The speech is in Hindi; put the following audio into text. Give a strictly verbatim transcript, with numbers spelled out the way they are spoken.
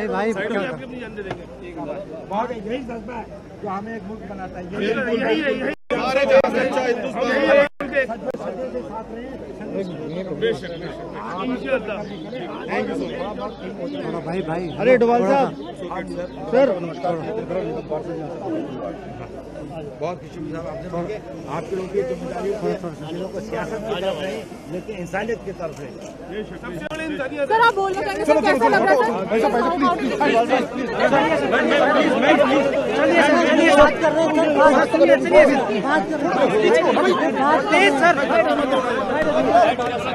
भाई भाई बहुत यही जज्बा है जो हमें एक मुल्क बनाता है। भाई भाई अरे डोभाल साहब सर बहुत खुशी साहब आपसे मिलके आपके लोगों की जिम्मेदारी लोगों को सियासत की तरफ नहीं लेकिन इंसानियत की तरफ है। सर आप बोलना चाहेंगे सर कैसा लग रहा है? बात कर रहे हैं सर।